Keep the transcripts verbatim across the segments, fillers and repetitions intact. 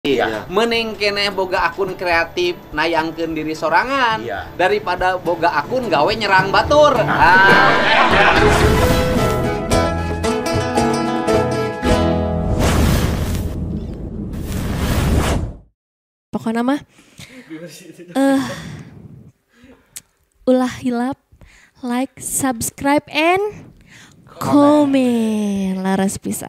Iya. Mending keneh boga akun kreatif nayangkeun diri sorangan iya. Daripada boga akun gawe nyerang batur. Ah. Pokoknya mah uh, ulah hilap, like, subscribe, and komen. Laras pisan.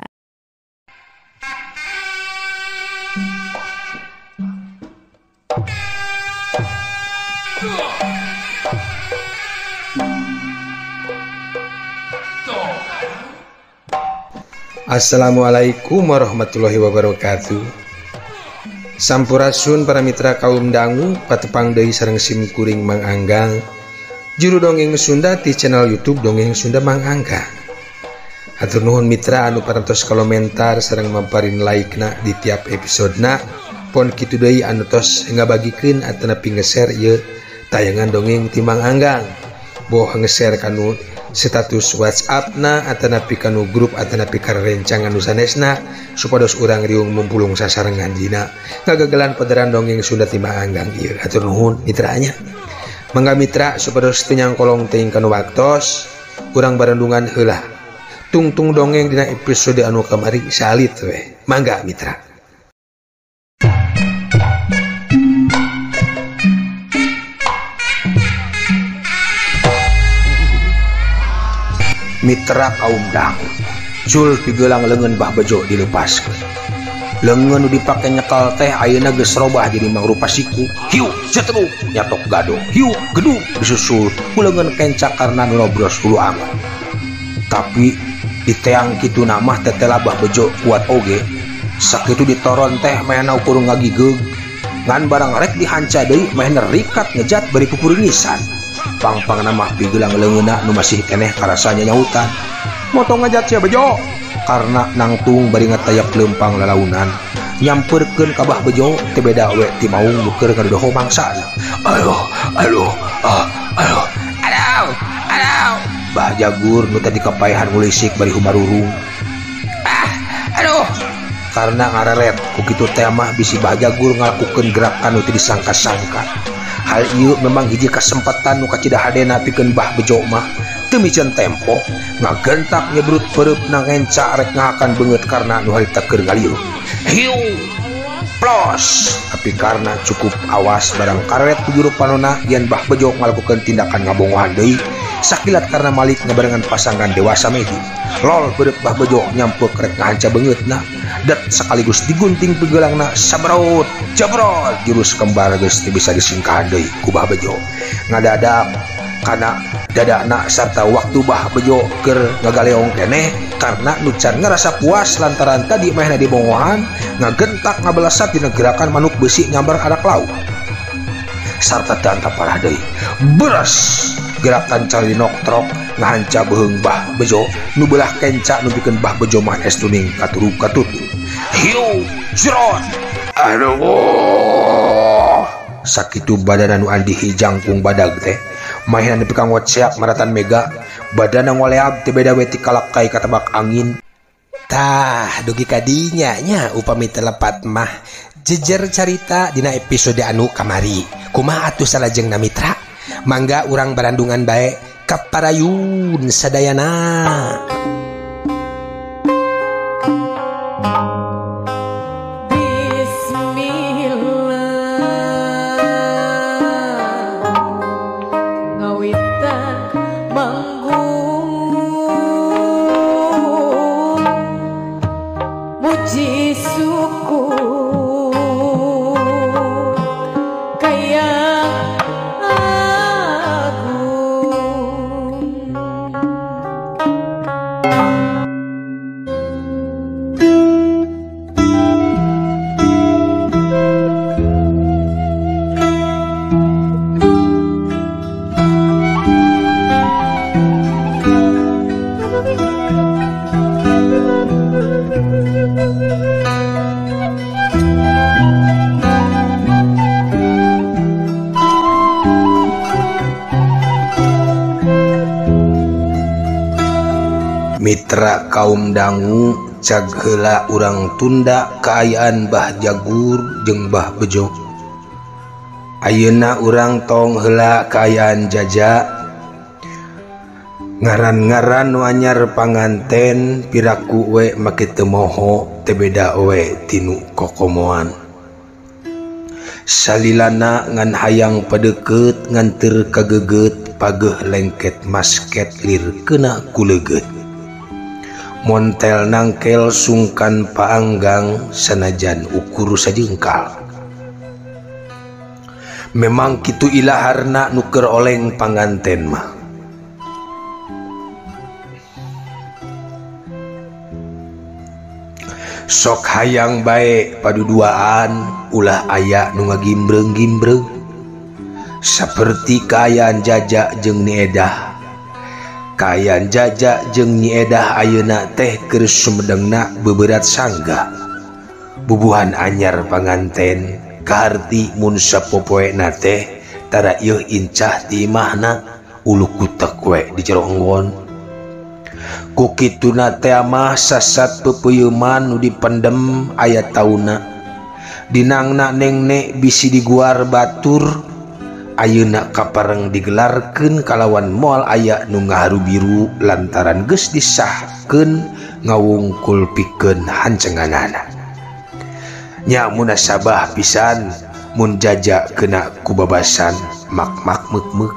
Assalamualaikum warahmatullahi wabarakatuh. Sampurasun para mitra kaum dangu patepang deui sareng simkuring Mang Anggang. Juru dongeng Sunda ti channel YouTube Dongeng Sunda Mang Anggang. Hatur nuhun mitra anu parantos komentar sareng mamparin like-na di tiap episodena. Pon kitu deui anu tos ngabagikeun atanapi nge-share ieu tayangan dongeng ti Mang Anggang. Boh nge-share kanu status WhatsApp-na atanapi kanu grup atanapi karencang anu sanesna supados urang riung mumpulung sasarengan dina ngagagelan padaran dongeng Sunda ti Mang Anggang ieu. Hatur nuhun mitranya. Mangga mitra supados teu nyangkolong teuing kanu waktos urang barendungan heula. Tungtung dongeng dina episode anu kamari salit we. Mangga mitra. Mitra kaum dangu, cul pigelang leungeun Bah Bejo dilepaskeun. Leungeun nu dipake nyekal teh ayeuna geus robah jadi mangrupa siku. Hiu cetruk nyatok gado, hiu gedung disusul ku leungeun kencak karena nu nobros hulu aman. Tapi di teang kitu namah tetela Bah Bejo kuat oge. Sakitu ditoron teh mehna ukur ngagigeug. Ngan barang rek dihanca deui mehna rikat ngejat bari pupureungisan. Pang-pang nama pigelang leungeuna nu masih keneh karasanya nyautan. Motong ngajat sia Bejo karena nangtung bari ngatayap leumpang lalaunan. Nyamperkeun ka Bah Bejo teu beda we ti maung nu keur ngadoho mangsana. Aduh, aduh, ah, aduh, aduh, aduh. Bah Jagur nu tadi kapaehan ngulisik bari humarurung. Ah, aduh. Karena ngareret ku kitu teh mah bisi Bah Jagur ngalakukeun gerakan nu teu disangka-sangka. Hal ieu memang hiji kasempatan nu kacidahadena pikeun Bah Bejo mah teu miceun tempo ngagentak nyebrut peureub na ngenca rek ngahakan beungeut karena nu harita keur ngalieu. Hiu plos tapi karena cukup awas barang karet ku juru panonna yen Bah Bejo ngalakukeun tindakan ngabongohan deui sakilat karena Malik ngabarengan pasangan dewasa medi. Lol beureup Bah Bejo nyampuk rek ngahanca beungeutna dat sekaligus digunting pigelangna sabrot jabrot jurus kembar geus teu bisa disingkahan deui ku Bah Bejo. Ngadadak kana dadana sarta waktu Bah Bejo keur ngagaleong keneh karena nu can ngarasa puas lantaran tadi mehna dibongohan ngagentak ngabelasat dina gerakan manuk besi nyambar anak laut. Sarta tantap parah deui beres gerakan cari noktrok ngahanca beheung Bah Bejo nu beulah kenca nu pikeun Bah Bejo mah estuning katuru katutu. Hiu jrot aduh sakitu badan anu andihi jangkung badag teh mahina nepi ka ngocek maratan mega badan ngoleab teu beda we ti kalakai katebak angin. Tah dugi kadinya nya upami telepat mah jejer carita dina episode anu kamari. Kumaha atuh salajengna mitra? Mangga urang barandungan bae kaparayun sadayana. Mitra kaum dangu cag heula urang tunda kaayaan Bah Jagur jeung Bah Bejo. Ayeuna urang tong heula kaayaan Jaja. Ngaran-ngaran nu anyar panganten piraku we make teu moho teu beda we tinu kokomoan. Salilana ngan hayang padeukeut ngan teur kageget pageuh lengket masket lir keuna kuleugeut. Montel nangkel sungkan paanggang sanajan ukur sajengkal. Memang kitu ilaharna nu keur oleng panganten mah. Sok hayang bae paduduaan ulah aya nu ngagimbreng-gimbreng saperti kaayaan Jaja jeung Ni Edah. Kaayaan Jaja jeung Nyi Edah ayeuna teh keur sumedengna beberat sangga. Bubuhan anyar panganten kaharti mun sapopoena teh tara ieu incah ti imahna ulu kutek we di jero enggon. Ku kituna teh mah sasat pepeuyeman nu dipendem aya tauna. Dinangna nengnek bisi diguar batur. Ayeuna kapareng digelarkeun kalawan moal aya nu ngaharu biru lantaran geus disahkeun ngawungkul pikeun hancenganana. Nya munasabah pisan mun Jaja kena kubabasan mak-mak mek-mek.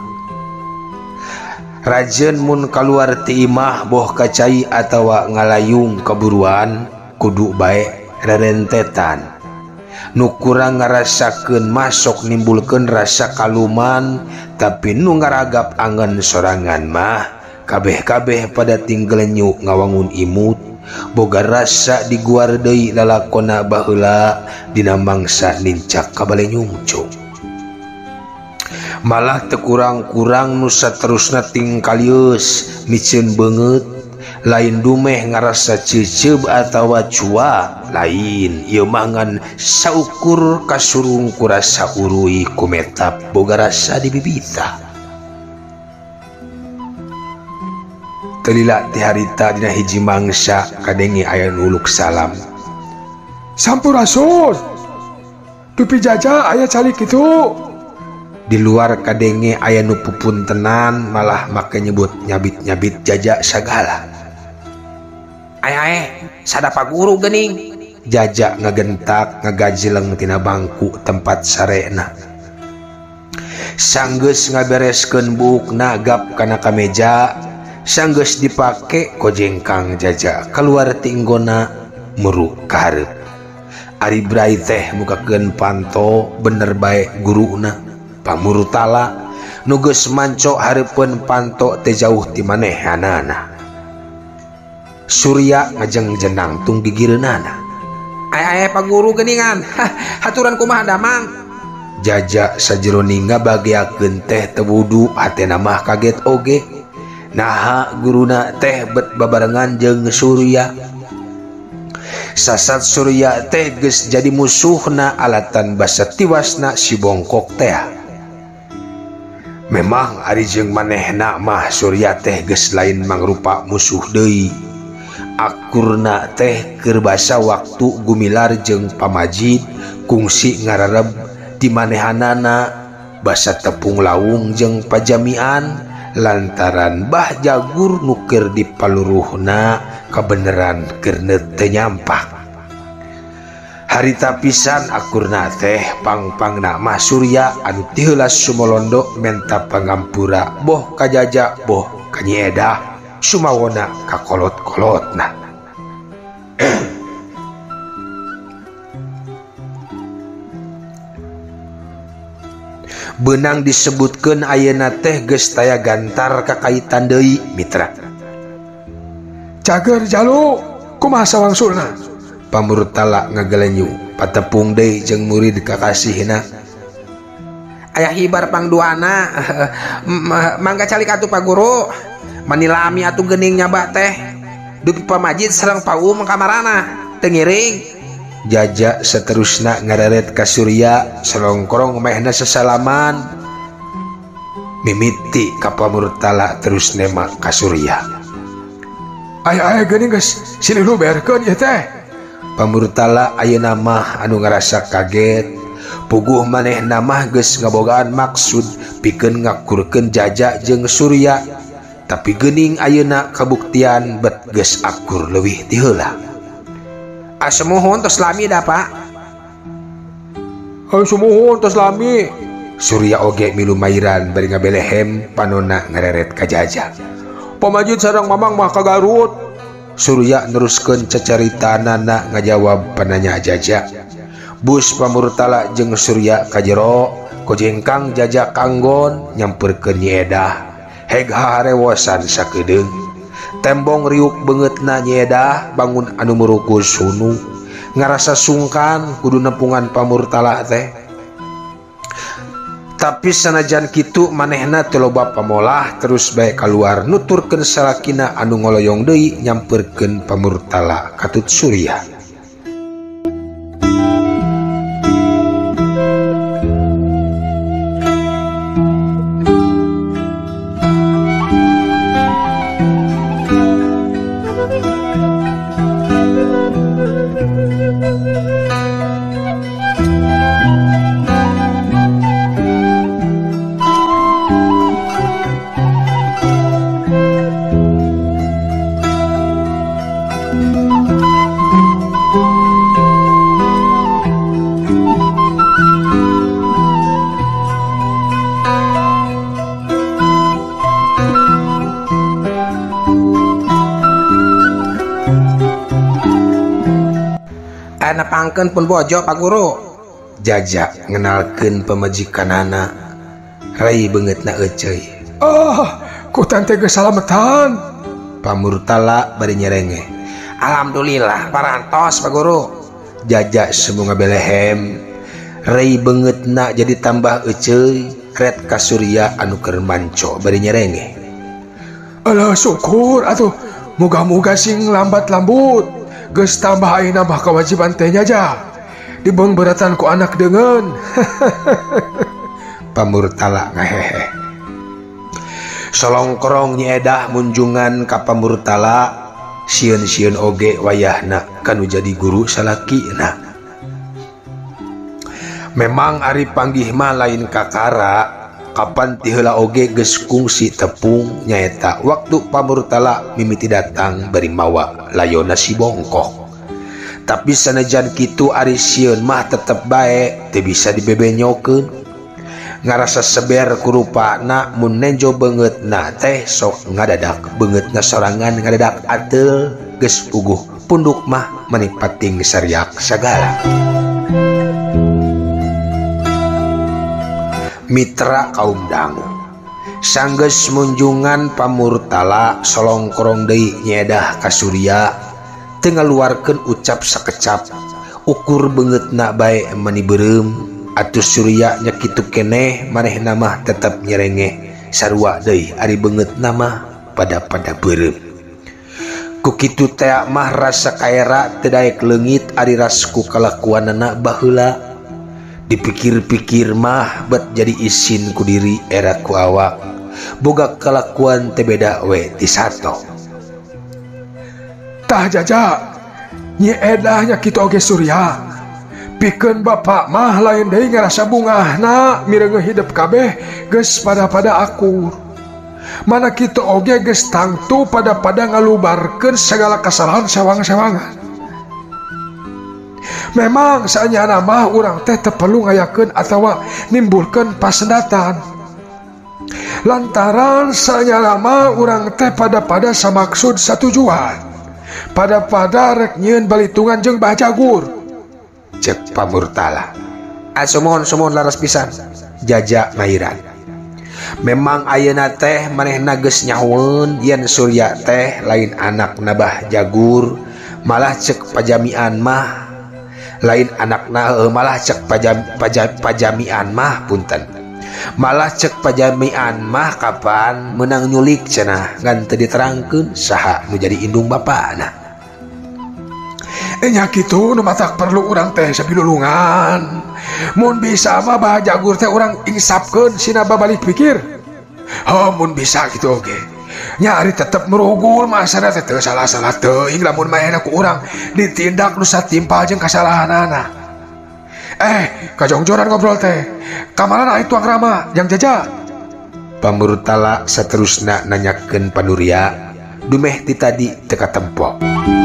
Rajeun mun kaluar ti imah boh kacai atawa ngalayung kaburuan kudu bae rerentetan. Nu kurang ngarasakeun masok nimbulkeun rasa kaluman tapi nu ngaragap angen sorangan mah kabeh-kabeh pada tinggalenyu ngawangun imut. Boga rasa diguar deui lalakonna baheula dina mangsa nincak kabale nyungcu. Malah teu kurang-kurang nu saterusna tingkalius miceun beungeut lain dumeh ngarasa ceuceub atawa cua lain ieu mah ngan saukur kasurung ku rasa urui kumetap boga rasa di bibita. Telila ti harita dina hiji mangsa kadenge aya nu uluk salam. Sampurasun. Dupi Jaja aya calik kitu. Di luar kadenge aya nu pupuntenan malah make nyebut nyabit-nyabit Jaja sagala. Ae-ae, sadapa guru geuning. Jaja ngagentak ngagajleng tina bangku tempat sarena. Sanggeus ngabereskeun buukna gap kana kameja. Sanggeus dipake kojengkang Jaja keluar ti enggona meru kahareup. Ari brai teh mukakeun panto bener bae guruna pamurutala nu geus manco hareupeun panto teh jauh ti manehanana. Surya ngajeng-jenang tung gigireunana. Ae-ae Pak Guru geuningan, haturan kumaha damang. Jaja sajero ninga bageakeun teh teu wudu hatena mah kaget oge. Naha guruna teh bet babarengan jeung Surya. Sasat Surya teh geus jadi musuhna alatan basa tiwasna si bongkok teh. Memang ari jeung manehna mah Surya teh geus lain mangrupa musuh deui. Akurna teh keur basa waktu gumilar jeung pamajid kungsi ngarareb di manehanana basa tepung lawung jeung pajamian. Lantaran Bah Jagur nuker di paluruhna kebeneran kernet teu nyampak. Harita pisan akurna teh pang-pangna mah Surya anu ti heula sumolondo menta pangampura boh ka Jaja boh ka Nyi Edah sumawona ka kolot-kolotna. Benang disebutkeun ayeuna teh geus taya gantar kakaitan deui mitra. Cager jalu kumaha sawangsulna? Pamurtala ngagelenyu patepung deui jeung murid kakasihna. Aya hibar pangduana mangga calik atuh Pak Guru. Manilami atuh geuning nyaba teh. Dupi pamajid sareng paum kamarana teu ngiring. Jaja seterusna ngareret ka Surya selongkorong mehna sesalaman. Mimiti ka pamurtala terus nema ka Surya. Aya-aya geuning geus silih luberkeun ieu teh. Pamurtala ayeuna mah anu ngarasa kaget, puguh manehna mah geus ngabogaan maksud pikeun ngakurkeun Jaja jeung Surya, tapi geuning ayeuna kabuktian bet geus akur leuwih ti heula. Asemuhun tos lami da Pak. Asemuhun tos lami. Surya oge milu mairan bari ngabelehem panonna ngareret ka Jaja. Pamajid sareng Mamang mah ka Garut. Surya neruskeun cacaritanana ngajawab pananya Jaja. Bus Pamurtala jeung Surya ka jero, kojengkang Jaja kanggon nyamperkeun Nyi Edah. Heg harewosan sakedeung. Tembong riuk beungeutna Nyi Edah bangun anu merukus sunu. Ngarasa sungkan kudu nempungan Pamurtala teh. Tapi sanajan kitu manehna teu loba pamolah terus bae kaluar nuturkeun salakina anu ngoloyong deui nyamperkeun Pamurtala katut Surya. Napangkeun pun bojo Pak Guru. Jaja ngenalkeun pamajikanana. Rai beungeutna euceuy. Ah, ku tante geus salametan. Pamurtala bari nyerenge. Alhamdulillah parantos Pak Guru. Jaja semu ngabelehem. Rai beungeutna jadi tambah euceuy. Ret ka Surya anu keur manco bari nyerenge. Alah syukur atuh, muga-muga sing lambat lambut. Geus tambah ayeuna mah kewajiban teh Jaja. Dibeung beratan ku anak deungeun. Pamurtala ngahehe. Solongkrong Nyi Edah munjungan ka Pamurtala, sieun-sieun oge wayahna kanu jadi guru salakina. Memang ari panggih mah lain kakara. Kapan ti heula oge geus kungsi tepung nyaeta waktu Pamurtala mimiti datang bari mawa layona si bongkok. Tapi sanajan kitu ari sieun mah tetep bae teu bisa dibebenyokeun. Ngarasa seber ku rupana mun nenjo beungeutna teh sok ngadadak beungeutna sorangan ngadadak ateul geus puguh punduk mah manipating sariak sagala. Mitra kaum dangu sanggeus munjungan Pamurtala solongkrong deui Nyi Edah ka Surya teu ngaluarkeun ucap sakecap ukur beungeutna bae mani beureum atuh Surya nya kitu keneh manehna mah tetep nyerengeh sarua deui ari beungeutna mah pada-pada beureum. Ku kitu teh mah rasa kaera teu daek leungit ari rasku kalakuanana baheula. Dipikir-pikir mah bet jadi isin ku diri era ku awak boga kelakuan teh beda we ti sato. Tah Jaja, Nyi Edah nya kitu oge Surya. Pikeun bapak mah lain deui ngarasa bungahna mireung hidup kabeh geus pada-pada akur. Mana kitu oge geus tangtu pada-pada ngalubarkeun sagala kasalahan sawang-sawangan. Memang saanyana mah urang teh teu perlu ngayakeun atawa nimbulkeun pasendatan. Lantaran saanyana mah urang teh pada-pada samaksud satujuan. Pada-pada rek nyieun balitungan jeung Mbah Jagur. Cek Pamurtala. Asumohon-sumohon laras pisan. Jaja ngairan. Memang ayeuna teh manehna geus nyahoeun yen Surya teh lain anakna Mbah Jagur, malah cek pajamian mah lain anakna uh, malah cek pajam, pajam, pajamian mah punten malah cek pajamian mah kapan menang nyulik cenah ngan teu diterangkeun saha nu jadi indung bapana. Enya kitu nu matak perlu urang teh sabilulungan. Mun bisa mah Mbah Jagur teh urang insapkeun sina babalik pikir. Ha mun bisa kitu oge. nyari tetep merugul masana teh teu salah-salah teuing lamun maena ku urang ditindak nu satimpal jeung kasalahan anak. Eh, kajongjoran ngobrol teh. Kamarana aya tuang Rama yang jaja. Pamurtala saterusna nanyakeun Panuria, dumeh ti tadi teu katempo.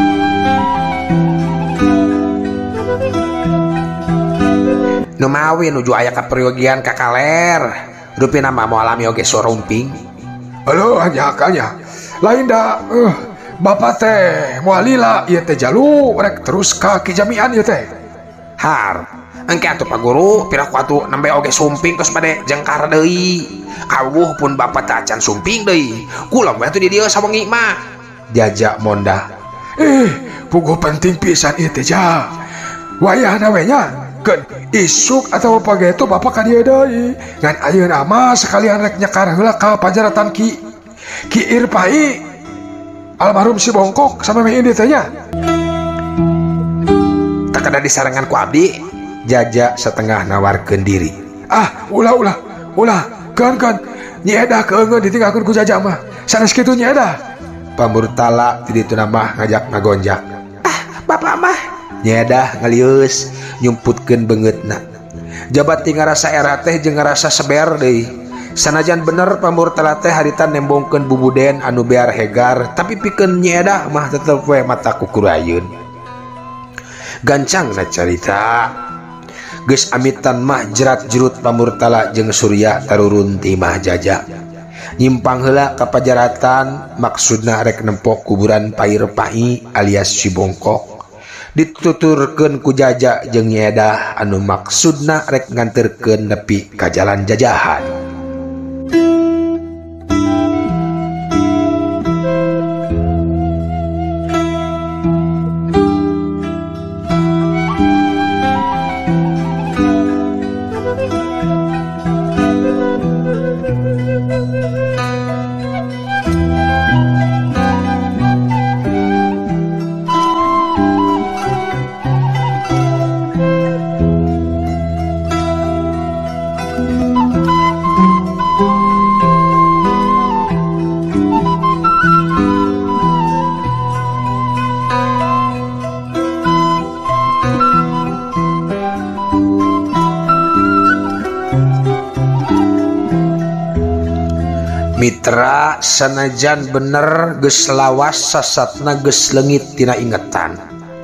Nu mawi nuju aya kaperyogian ka kaler. Rupina mah moal alami oge sorumping. Halo, hanya kanya. Lain da uh, Bapak teh moal lila ieu teh jalu rek terus ka kijamian ieu teh. Har, engke atuh Pak Guru, piraku atuh nembe oge sumping geus bade jengkar deui. Kawuh pun Bapak teh acan sumping deui. Kula mah atuh di dieu sawengi mah. Jajak mondah. Eh, puguh penting pisan ieu teh ja. Wayahna we nya. Keun isuk atau page itu Bapak ka dieu deui. Ngan ayeuna mah sekalian rek nyekar heula ka pajaratan Ki Ki Irpai. Almarhum si Bongkok sama meh ini teh nya. Tak ada disarangan ku abdi. Jajak setengah nawarkeun diri. Ah, ulah ulah ulah keun keun Nyi Edah keungeun ditinggalkeun ku Jajak mah. Sanes kitu Nyi Edah. Pamurtala ti ditu mah ngajak ngagonjak. Ah, Bapak mah Nyi Edah ngalius nyumputkeun beungeutna. Jabat ti ngarasa era teh jeung ngarasa seber deui. Sanajan bener Pamurtala teh harita nembongkeun bubuden anu bear hegar, tapi pikeun Nyi Edah mah tetep we mata kukurayun. Gancangna carita. Geus amitan mah jerat-jerut Pamurtala jeung Surya tarurun ti Mah Jaja. Nyimpang heula ka pajaratan, maksudna rek nempok kuburan Pairpai alias si Bongkok. Dituturkeun ku Jaja jeung Nyi Edah anu maksudna rek nganterkeun nepi ka jalan jajahan. Mitra sanajan bener geus lawas sasatna geus leungit tina ingetan.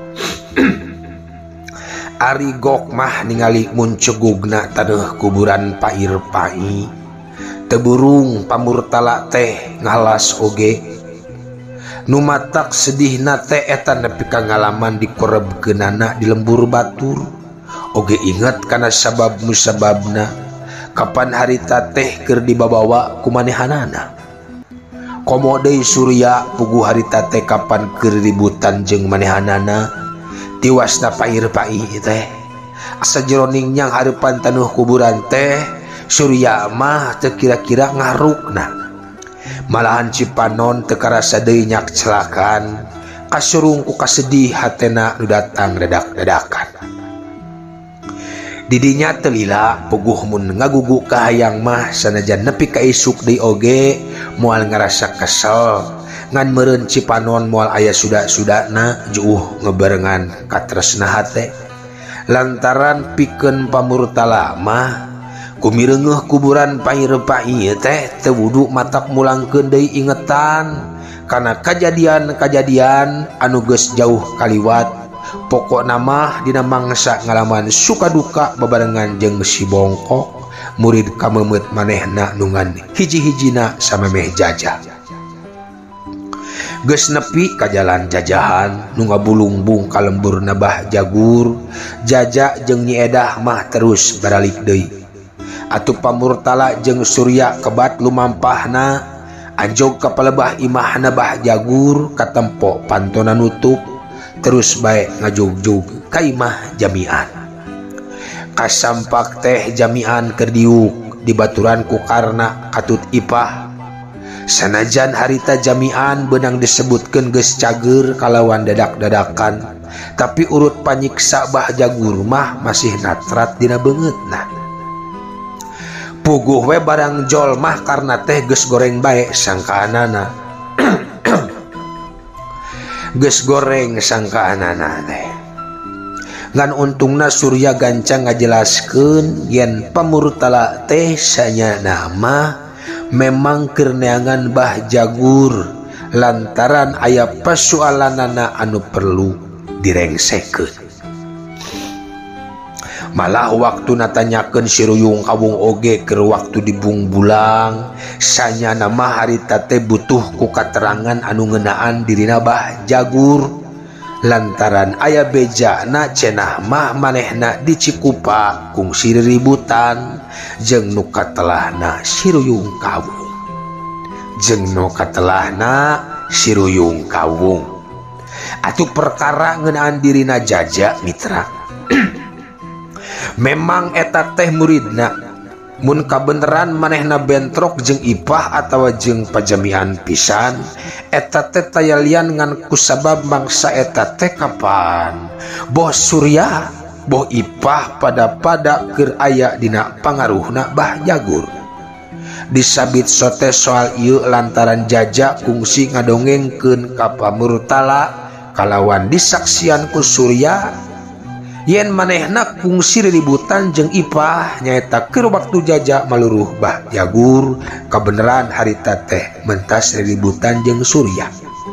Ari gok mah ningali muncugugna taneuh kuburan Pairpai. Teu burung Pamurtala teh ngalas oge. Nu matak sedihna teh eta nepi ka ngalaman dikorebkeunana di lembur batur. Oge inget kana sabab musababna. Kapan harita teh keur dibabawa ku manehanana. Komo deui Surya puguh harita teh kapan keur ributan jeung manehanana. Tiwasna Pairpai teh. Sajeroning nyang hareupan tanuh kuburan teh Surya mah teu kira-kira ngarukna. Malahan Cipanon teu karasa deui nyak celakan. Kasurung ku kasedih hatena nu datang dadak-dadakan. Didinya telila puguh mun ngagugu ka hayang mah sanajan nepi ka isuk deui oge moal ngarasa kesel ngan meureun Cipanon moal aya suda-sudana juuh ngebarengan katresna hate. Lantaran pikeun Pamurtala mah kumireungeuh kuburan Pairpai teh teu wudu matak mulangkeun deui ingetan kana kajadian-kajadian anu geus jauh kaliwat. Pokokna mah dina mangsa ngalaman suka duka babarengan jeung si Bongkok murid kamemet manehna nungan hiji-hijina samemeh Jaja. Geus nepi ka jalan jajahan nu ngabulungbung ka lemburna Bah Jagur, Jaja jeung Nyi Edah mah terus baralik deui. Atuh Pamurtala jeung Surya kebat lumampahna anjog ka palebah imahna Bah Jagur katempo pantona nutup. Terus bae ngajugjug ka imah jamian. Kasampak teh jamian keur diuk dibaturan ku Karna katut ipah. Sanajan harita jamian beunang disebutkeun geus cager kalawan dadak-dadakan, tapi urut panyiksa Bah Jagur mah masih natrat dina beungeutna. Puguh we barang jol mah karna teh geus goreng bae sangkaanana. geus goreng sangkaanana teh. Ngan untungna Surya gancang ngajelaskeun yen pamurtala teh sanyana mah memang keur neangan Bah Jagur lantaran aya persoalanana anu perlu direngsekeun. Malah waktu natanyakeun si Ruyung Kawung oge keur waktu di Bungbulang sanyana mah harita teh butuh ku katerangan anu ngeunaan dirina Bah Jagur lantaran aya bejana cenah mah manehna di Cikupa kungsi riributan jeung nu katelahna si Ruyung Kawung jeung nu katelahna si Ruyung Kawung. Atuh perkara ngeunaan dirina Jaja mitra. Memang eta teh muridna mun kabeneran manehna bentrok jeung Ipah atawa jeung pajamian pisan eta teh tayalian ngan kusabab mangsa eta teh kapan Boh Surya boh Ipah pada-pada keur aya dina pangaruhna Bah Jagur. Disabit sote soal ieu lantaran Jaja kungsi ngadongengkeun ka pamurtala kalawan disaksian ku Surya yen manehna kungsi riributan jeung Ipah nyaeta keur waktu Jaja maluruh Bah Jagur kabeneran harita teh mentas riributan jeung Surya.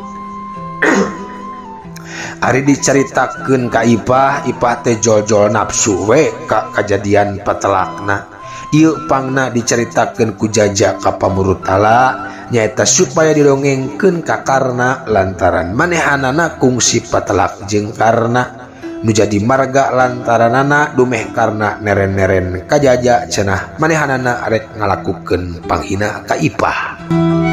Ari dicaritakeun ka Ipah, Ipah teh jol-jol nafsu we ka kajadian patelakna. Ieu pangna dicaritakeun ku Jaja ka pamurtala nyaeta supaya didongengkeun ka Karna lantaran manehanana kungsi patelak jeung Karna. Nu jadi marga lantaranana dumeh Karna neren-neren ka Jaja cenah manehanana arek ngalakukeun panghina ka Ipah.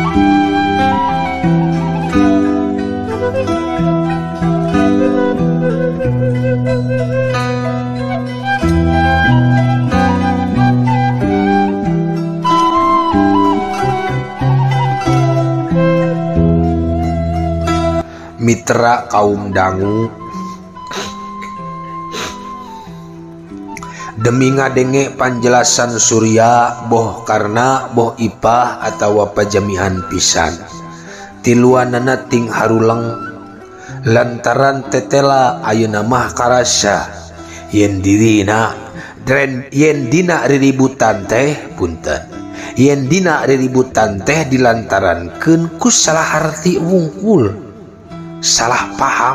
Mitra kaum dangu, demi ngadenge panjelasan Surya boh Karna boh Ipah atawa pajamian pisan tiluanana ting haruleng lantaran tetela ayeuna mah karasa yen dirina dren yen dina riributan teh punten yen dina riributan teh dilantarankeun ku salah arti wungkul salah paham.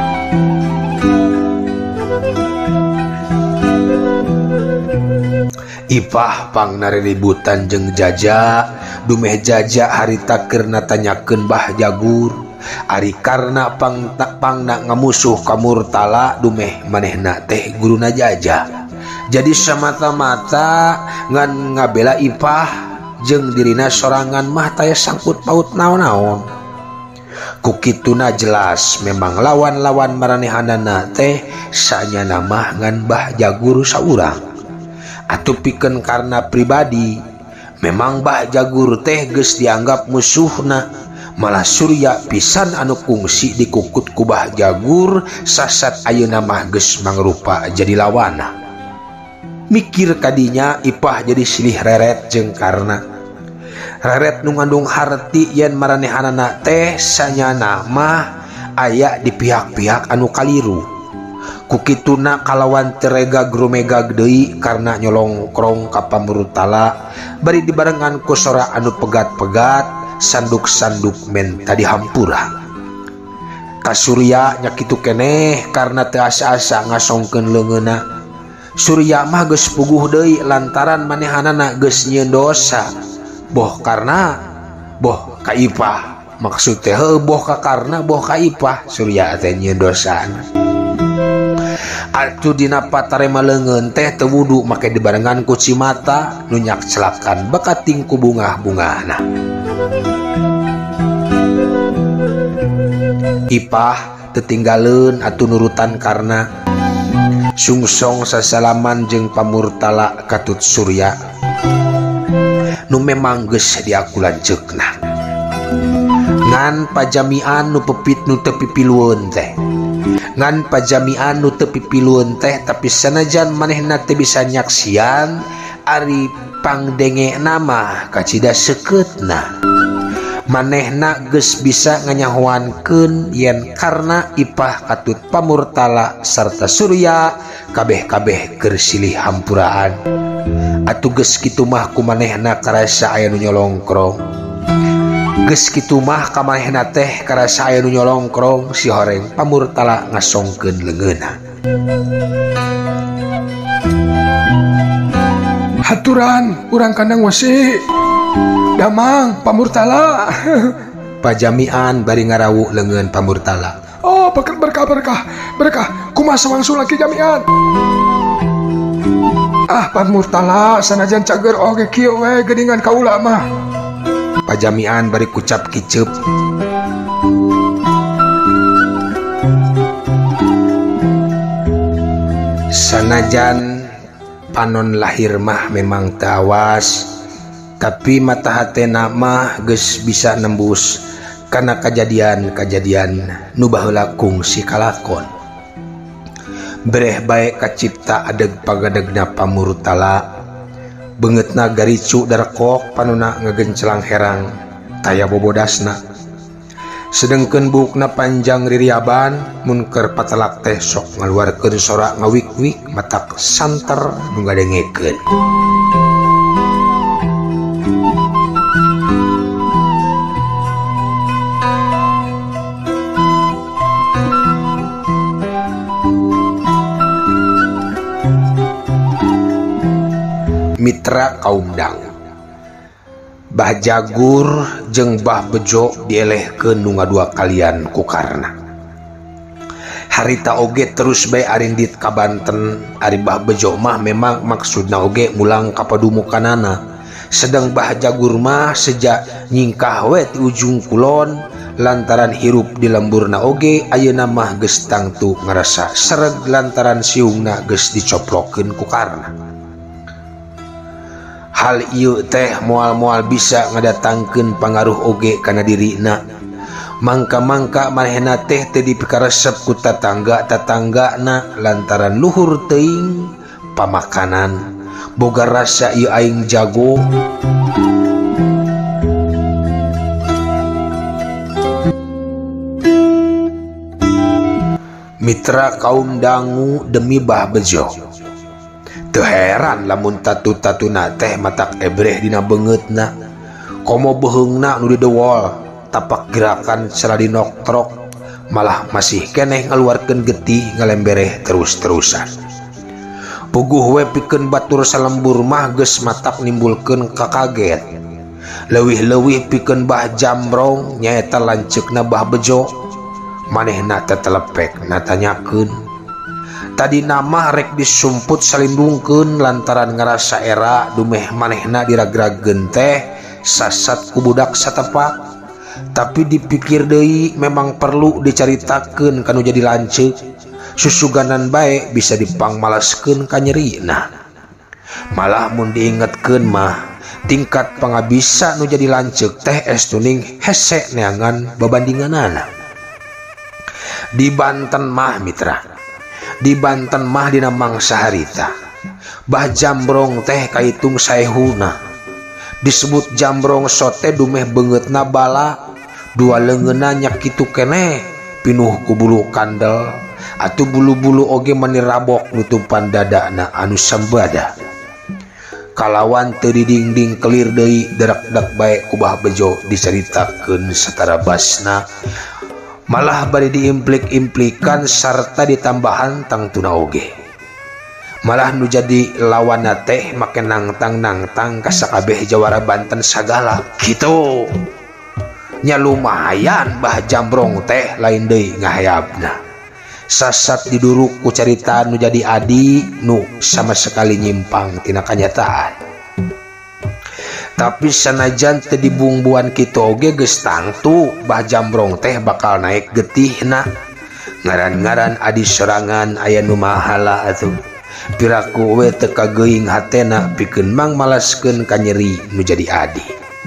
Ipah pangna riributan jeung Jaja dumeh Jaja harita keur natanyakeun Bah Jagur ari Karna pang pangna ngamusuh ka murtala dumeh manehna teh guruna Jaja. Jadi samata-mata ngan ngabela Ipah jeung dirina sorangan mah taya sangkut paut naon-naon. Ku kituna jelas memang lawan-lawan maranehanana teh sanyana mah ngan Bah Jagur saurang. Atuh pikeun Karna pribadi memang Bah Jagur teh geus dianggap musuhna malah Surya pisan anu kungsi dikukut ku Bah Jagur sasat ayeuna mah geus mangrupa jadi lawana. Mikir kadinya Ipah jadi silih reret jeung Karna. Reret nu ngandung harti yen maranehanana teh sanyana mah aya di pihak-pihak anu kaliru. Kukituna kalawan terega grumega deui Karna nyolong krong ka pamurtala bari dibarengan ku sora anu pegat-pegat sanduk-sanduk men tadi hampura. Ka Surya nya kitu keneh Karna teu asa-asa ngasongkeun leungeunna. Surya mah geus puguh deui lantaran manehanana geus nyieun dosa. Boh Karna boh ka Ipah maksud teh heuh boh ka Karna boh ka Ipah Surya teh nyieun dosana. Atuh dina patarema leungeun teh teu wudu make dibarengan ku cimata nu nyak celakan bakating ku bungah-bungahna. Ipah tetinggaleun atuh nurutan Karna sungsong sasalaman jeung pamurtala katut Surya nu memang geus diaku lanceukna. Ngan pajamian nu pepit nu teu pipilueun teh ngan pajamian nu teu pipilueun teh tapi sanajan manehna teu bisa nyaksian ari pangdenge nama kacida sekeutna manehna geus bisa nganyahoankeun yen karena ipah katut pamurtala sarta surya kabeh-kabeh keur silih hampuraan. Atuh geus kitu mah kumanehna karasa aya nu nyolongkrong. Geus kitu mah ka manehna teh karasa aya nu nyolongkrong si horeng pamurtala ngasongkeun leungeunna. Haturan urang kandang wasi. Damang pamurtala. Pajamian bari ngarawu leungeun pamurtala. Oh, berkah berkah berkah. Berkah. Kumaha sawangsul laki jamian. Ah, pamurtala sanajan cager oge kieu we geuningan kaula mah. Pajamian bari kucap kiceup. Sanajan panon lahir mah memang teu awas, tapi mata hatena mah geus bisa nembus kana kajadian-kajadian nu baheula kungsi kalakon. Breh bae kacipta adeg pagadegna pamurtala, beungeutna garicu darkok panuna ngagencelang herang taya bobodasna. Sedengkeun bukna panjang ririaban mun keur patelak teh sok ngaluarkeun sora ngawik-wik matak santer nu ngadengekeun. Mitra kaumdang Bah Jagur jeung Bah Bejo dielehkeun nu ngadua kalian ku Karna. Harita oge terus bae arindit ka Banten. Ari Bah Bejo mah memang maksudna oge mulang ka padumukanana, sedang Bah Jagur mah sejak nyingkah we ti ujung kulon lantaran hirup di lemburna oge ayeuna mah geus tangtu ngarasa sereg lantaran siungna geus dicoplokeun ku Karna. Hal ieu teh moal-moal bisa ngadatangkeun pangaruh oge kana dirina. Mangka-mangka manehna teh teu dipikaresep ku tatangga-tatanggana lantaran luhur teuing pamakanan. Boga rasa ieu aing jago. Mitra kaum dangu demi Bah Bejo. Teu heran lamun tatu-tatuna teh matak ebreh dina beungeutna. Komo beheungna nu di dewol tapak gerakan sela dinoktrok malah masih keneh ngaluarkeun getih ngalembereh terus-terusan. Puguh we pikeun batur salembur mah geus matak nimbulkeun kakaget. Leuwih-leuwih pikeun Bah Jambrong nyaeta lanceukna Bah Bejo. Manehna tetelepek natanyakeun. Tadi nama rek disumput salindungkeun lantaran ngerasa era dumeh manehna diragrageun teh sasat ku budak satepak. Tapi dipikir deui memang perlu dicaritakeun kanu jadi lanceuk. Susuganan bae bisa dipangmalaskeun ka nyerina. Malah mun diingetkeun mah tingkat pangabisa nu jadi lanceuk teh estuning hese neangan babandinganana. Di Banten mah mitra, di Banten mah dina mangsa harita Bah Jambrong teh kaitung saehuna. Disebut Jambrong sote dumeh beungeutna bala, dua leungeunna nya kitu keneh pinuh ku bulu kandel atuh bulu-bulu oge menirabok nutupan dadana anu sambada. Kalawan teu didingding kelir deui derak-dak bae ku Bah Bejo dicaritakeun satara basna, malah bari diimplik-implikan sarta ditambahan tangtuna oge. Malah nu jadi lawanna teh make nangtang-nangtang ka sakabeh jawara Banten sagala kitu. Nya lumayan Bah Jambrong teh lain deui ngahayapna. Sasat diduruk ku carita nu jadi adi nu sama sekali nyimpang tina kanyataan. Tapi sanajan teu dibungbuan kitu oge geus tangtu Bah Jambrong teh bakal naik getihna. Ngaran-ngaran adi sorangan aya nu mahala atuh. Piraku we teu kageuing hatena pikeun mangmalaskeun ka nyeri nu jadi adi.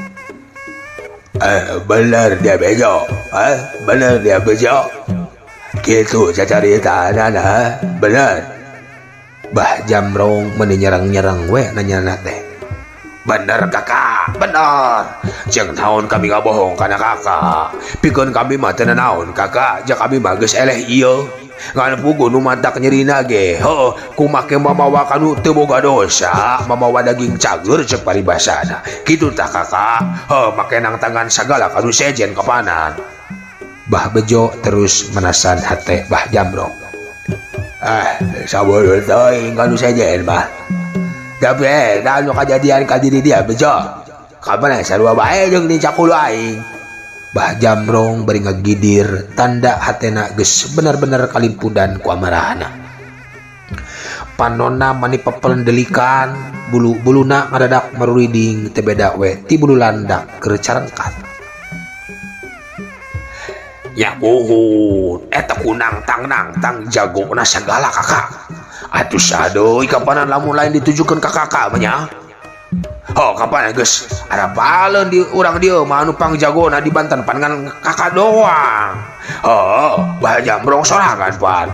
Eh bener dia Bejo, eh bener dia Bejo. Kitu cacaritaana bener. Bah Jambrong meuni nyerang-nyerang we nanyana teh. Bener kakak. kakak benar jeung naon kami nggak bohong karena kakak pikeun kami mah teu naon kakak jeung kami mah geus eleh ieu ngan puguh nu mantak nyerina ge heuh kumake mamawa kanu teu boga dosa mamawa daging cager ceuk paribasana kitu tah kakak heuh make nang tangan sagala kanu sejen kapanan. Bah Bejo terus menasan hate Bah Jamrong. Ah sabodoh teuing kanu sejen bah tapi eh naon kajadian ka diri dia Bejo kapan sarua bae jeung di cakulu aing. Bah Jamrong bari ngagidir tanda hatena geus bener-bener kalimpudan ku amarahna. Panonna mani pepelendelikan bulu-buluna ngadadak maruriding teu beda we ti bulu landak keur carengkat. Ya uhun eta kunang tang nang tang jagona sagala kakak. Atuh sadoy kapanan lamun lain ditujukeun ka kakak nya. Oh kapan geus arapaleun di urang dieu mah anu pangjagona di Banten pan ngan kakak doang. Oh Bah Jamrong sorangan pan.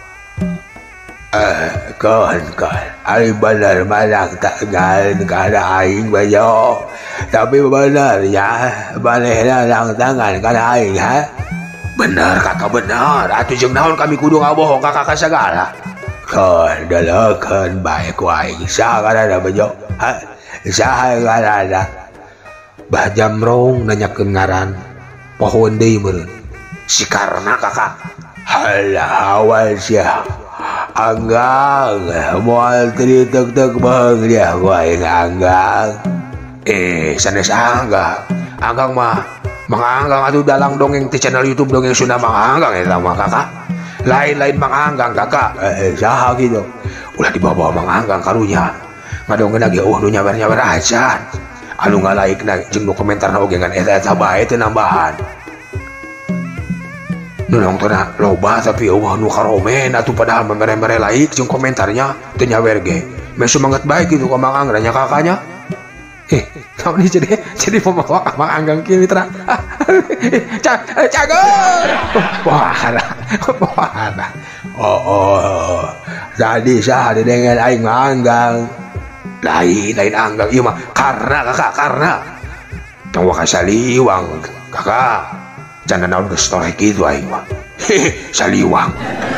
Eh kan kan ari bener manang tak galin kana aing Bejo. Tapi bener ya manehna nang tangan kana aing ha. Bener kakak bener atuh jeung naon kami kudu ngabohong ka kakak sagala. Kan dalekeun bae ku aing sagarana Bejo. Ha saha ngaranna? Bah Jamrong nanyakeun ngaran pohon deui meureun. Si Karna kakak. Halah awal sia. Anggang moal teu teuk-teuk beung dia ku aing Anggang. Eh sanes Anggang. Anggang mah Mang Anggang atuh dalang dongeng di channel YouTube Dongeng Sunda Mang Anggang eta mah kakak. Lain-lain Mang Anggang kakak. Eh saha kitu. Ulah dibawa Mang Anggang karunya. Ngadongeng lagi oh nu nyawer-nyawer acan anu ngalaikna jeung nu komentarna oge ngan eta-eta bae teu nambahan nu nongtona loba tapi eueuh nu karomen atuh padahal mere-mere laik jeung komentarnya teu nyawer ge meh sumanget bae kitu ka Mang Anggang nya kakaknya eh naon ieu jadi jadi pemawa ka Mang Anggang kieu mitra cager wah wah oh oh jadi saha didengen aing Mang Anggang lain lain Anggang ieu mah Karna kakak Karna tong waka saliwang kakak canda naon geus toleh kitu aing mah saliwang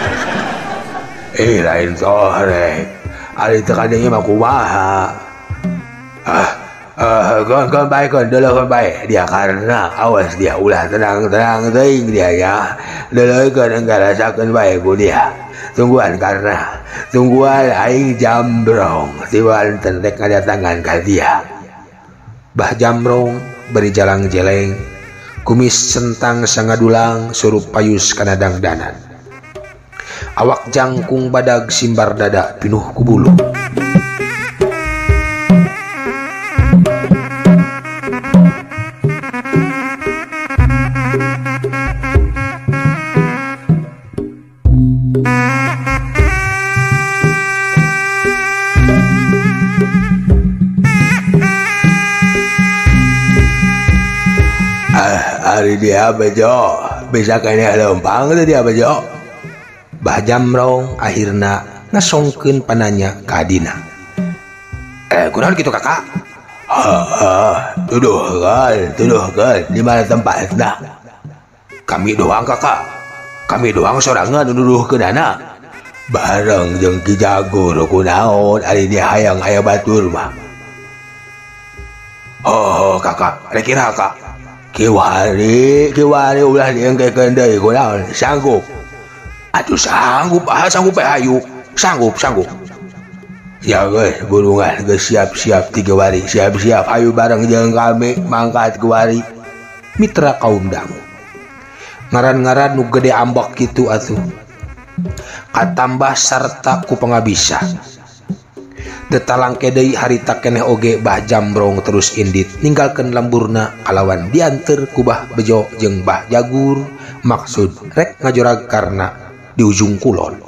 eh lain toleh ari teu kadenge mah kumaha ah ah gon gon bae gon deuleuh gon bae dia Karna awas dia ulah tenang-tenang teuing dia ya deuleukeun enggal rasakeun bae ku dia tungguan Karna tungguan aing Jamrong ti Banten rek ngadatangan ka dia. Bah Jamrong beri jalang jeleng kumis centang sangadulang surup payus kana dangdanan awak jangkung badag simbar dada pinuh ku bulu. Ari dia Bejo bisa kene lempang teh dia Bejo. Bah Jamrong akhirna ngasongkeun pananya ka adina. Eh kunaon kitu kakak? Hah, tuduh kan, tuduh kan di mana tempatna? Kami doang kakak. Kami doang sorangan nuduhkeun anak. Bareng jeung Ki Jagur kunaon ari dia hayang aya batur mah. Oh kakak, rek kira kakak. Kiwari, kiwari ulah diengkekeun deui kunaon? Sanggup. Atuh sanggup, ah sanggup bae hayu. Sanggup, sanggup. Ya geus, burungan geus siap-siap ti kiwari, siap-siap hayu bareng jeung kami mangkat kiwari. Mitra kaum dangu. Ngaran-ngaran nu gede ambek kitu atuh. Katambah sarta ku pangabisa. Detalangke deui harita keneh oge Bah Jamrong terus indit ninggalkeun lamburna kalawan dianteur ku Bah Bejo jeung Bah Jagur maksud rek ngajorag Karna di ujung kulon.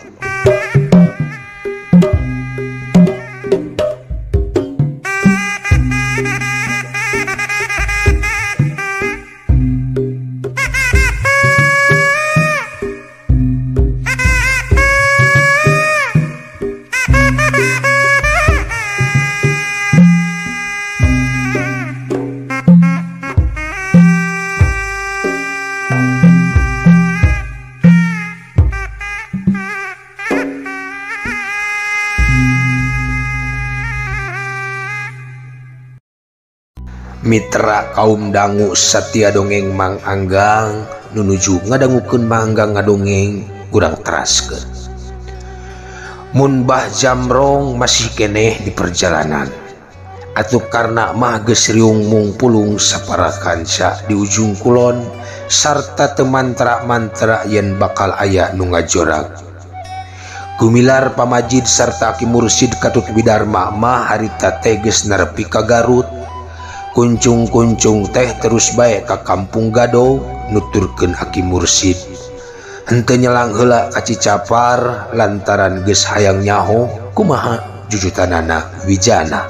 Mitra kaum dangu satia dongeng Mang Anggang nunuju ngadangukeun Mang Anggang ngadongeng urang teraskeun. Mun Mbah Jamrong masih keneh di perjalanan atuh karena mah geus riung mungpulung sapara kanca di ujung kulon sarta teu mantra-mantra yen bakal aya nu ngajorag. Gumilar pamajid sarta Ki Mursid Katut Widarma mah harita teh geus nerepi ka Garut. Kuncung-kuncung teh terus bae ka Kampung Gado nuturkeun Aki Mursid henteu nyelang heula ka Cicapar lantaran geus hayang nyaho kumaha jujutanana Wijana.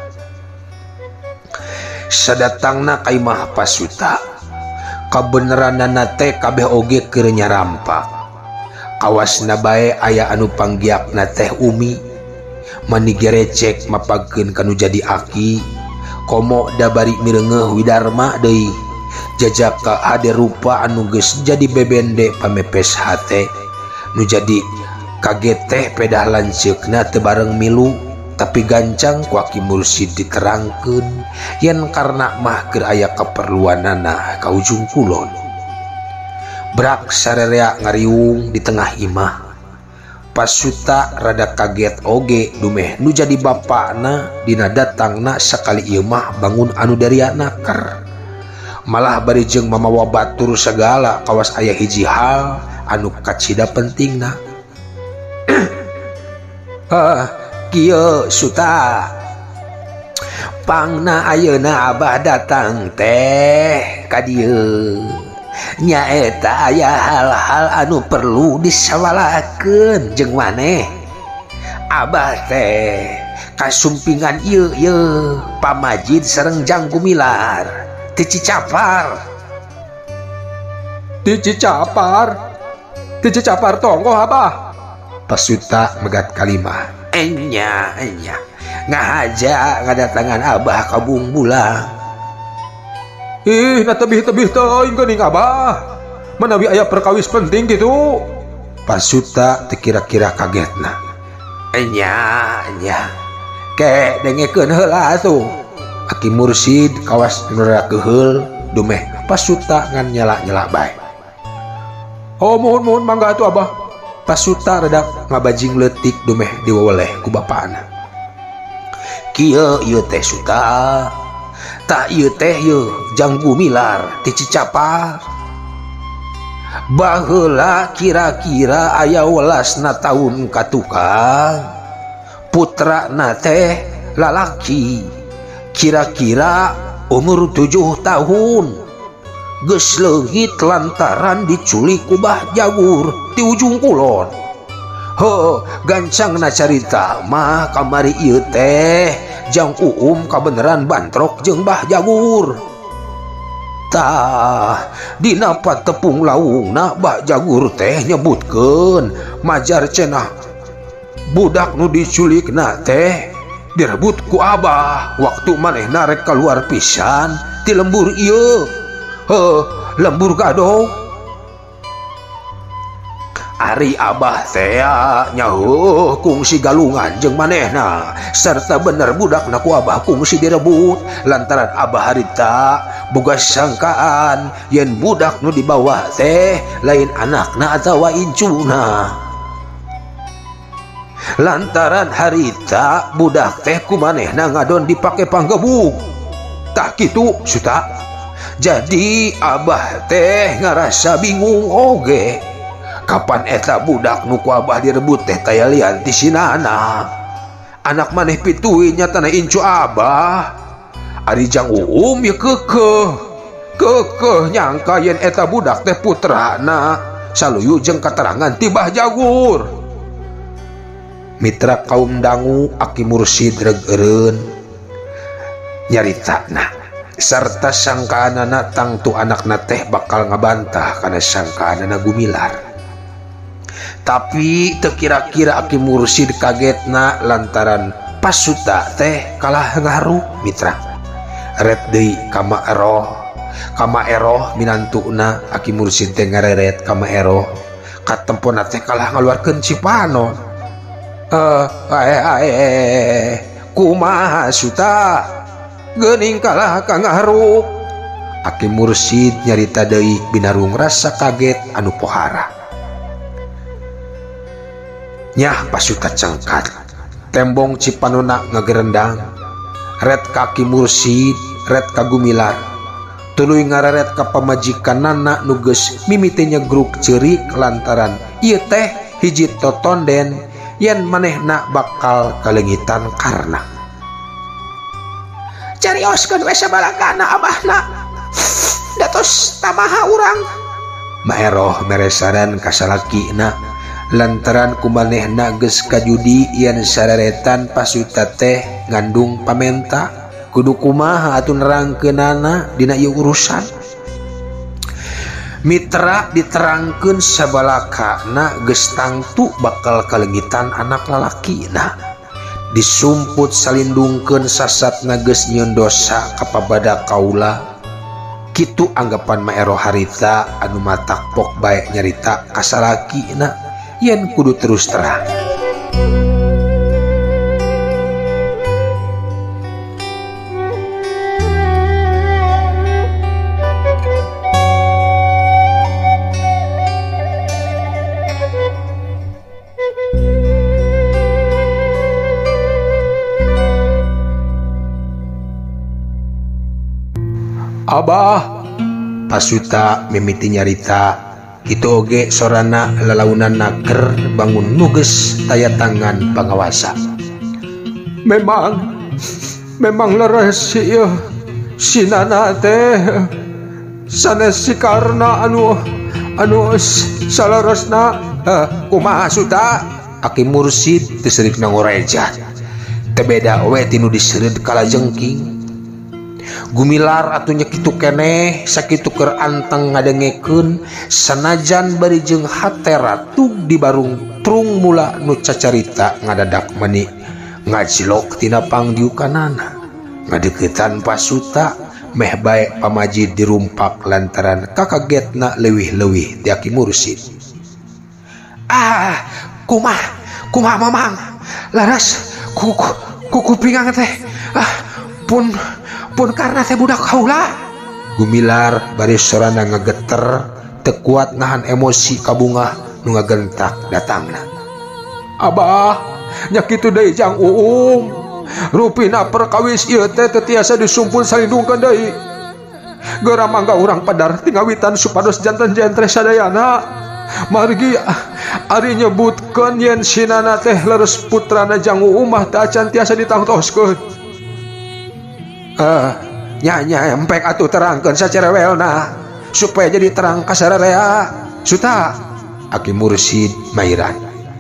Sadatangna ka imah Pasuta kabeneranana teh kabeh oge keur nyarampak. Kawasna bae aya anu panggiakna teh Umi mani gerecek mapagkeun kanu jadi aki komo da bari mireungeuh Widarma deui jajak ka hade rupa anu geus jadi bebende pamepes hate nu jadi kaget teh pedah lanceukna teu bareng milu tapi gancang ku Aki Mursid diterangkeun yen karna mah keur aya kaperluanana ka ujung kulon. Brak sarerea ngariung di tengah imah. Pasuta rada kaget oge dumeh nu jadi bapakna dina datangna sakali ieu mah bangun anu dariana ker. Malah bari jeung mamawa batur sagala kawas aya hiji hal anu kacida pentingna. Ah, kieu Suta. Pangna ayeuna Abah datang teh ka dieu. Nyaeta aya hal-hal anu perlu disawalakeun jeung maneh. Abah teh kasumpingan ieu ieu pamajid sareng Jang Gumilar ti Cicapar. Ti Cicapar? Ti Cicapar tonggo Abah? Pasuta megat kalimah. Enya enya ngahaja ngadatangan Abah ka Bungbulang. Ih, na tebih-tebih teuing geuning Abah. Manawi aya perkawis penting gitu. Pasuta teu kira-kira kagetna. Enya, enya. Ke dengekeun heula atuh. Aki Mursid kawas neraka heul dumeh Pasuta ngan nyala-nyala bae. Oh, mohon-mohon mangga atuh Abah. Pasuta rada ngabajing leutik dumeh diweweleh ku bapana. Kieu ieu teh Suta. Tak ieu teh ieu Jang Gumilar ti Cicapar. Baheula kira-kira aya welasna taun ka tukang. Putrana teh lalaki. Kira-kira umur tujuh tahun. Geus leungit lantaran diculik ku Mbah Jagur di ujung kulon. Heuh, gancangna carita mah kamari ieu teh Jang Uum kabeneran bantrok jeung Mbah Jagur. Tah, dina patepung laungna Mbah Jagur teh nyebutkeun majar cenah budak nu diculikna teh direbut ku Abah waktu manehna rek kaluar pisan ti lembur ieu. Heuh, lembur Gado. Ari Abah teh nyaho kungsi galungan jeung manehna sarta bener budakna ku Abah kungsi direbut lantaran Abah harita boga sangkaan yen budak nu dibawa teh lain anakna atawa incuna. Lantaran harita budak teh ku manehna ngadon dipake panggebuk. Tak kitu Suta. Jadi Abah teh ngarasa bingung oge. Kapan eta budak nu ku Abah direbut teh taya lian ti sinana. Anak maneh pituin nyatana incu Abah. Ari Jang Uum ya keukeuh. Keukeuh nyangka yen eta budak teh putrana saluyu jeung katerangan ti Mbah Jagur. Mitra kaum dangu Aki Mursid regeureun nyaritana sarta sangkaanana tangtu anakna teh bakal ngabantah kana sangkaanana Gumilar. Tapi teu kira-kira Aki Mursid kagetna lantaran Pasuta teh kalah ngaruh mitra. Ret deui ka Maeroh. Ka Maeroh minantuna Aki Mursid teh ngareret ka Maeroh. Katempona teh kalah ngaluarkeun Cipanon. Eh, ae ae kumaha Suta? geuning kalah kangaruk. Aki Mursid nyarita deui binarung rasa kaget anu pohara. Nyah pasuta cengkat, tembong Cipanuna ngagerendang, red kaki Mursid, red ka Gumilar, tuluy ngararet ka pamajikanana nu geus mimiti nyegruk ceurik lantaran ieu teh hiji totonden yen manehna bakal kalengitan karna. Carioskeun we sabalakana abahna, datos tamaha urang. Maeroh meresaran ka salakina lantaran kumanehna geus kajudi yen sareretan pasuta teh ngandung pamenta, kudu kumaha atuh nerangkeunana dina ieu urusan. Mitra diterangkeun sabalakana geus tangtu bakal kalengitan anak lalakina. Disumput salindungkeun sasatna geus nyieun dosa ka pabada kaula. Kitu anggapan Maeroh harita anu matakpok bae nyarita ka salakina yen kudu terus terang. Abah, Pasuta mimiti nyarita, kitu oge sorana lalaunan naker bangun nuges taya tangan pangawasa. memang memang leres si ieu si Nana teh sanes si Karna anu anu saleresna. Eh, kumaha Suta? Aki Mursid teu seurik ngorejat. Teu beda we tinu diseureud kalajengking. Gumilar atunya kitu keneh sakitu keur anteng ngadengekeun sanajan bari jeung hate ratug di barung trung mula nu cacarita ngadadak meuni ngajlok tina pangdiukanana. Ngadeuketan Pasuta meh bae pamaji dirumpak lantaran kakagetna leuwih-leuwih ti Aki Mursid. Ah, kumah kumah mamang laras kuku kuku pingang teh. Ah, pun pun karena teh budak kaula. Gumilar bari sorana ngageter teu kuat nahan emosi kabungah nu ngagentak datangna. Abah, nya kitu deui Jang Uum. Rupina perkawis ieu teh teu tiasa disumpul salindungkeun deui. Geura mangga urang padar tingawitan supados janten jentre sadayana. Margi ari nyebutkeun yen sinana teh leres putrana Jang Uum mah teu acan tiasa ditangtoskeun. Eh, nya-nya empek atuh terangkeun sacerewelna supaya jadi terang ka sararea. Suta, Aki Mursid mairan.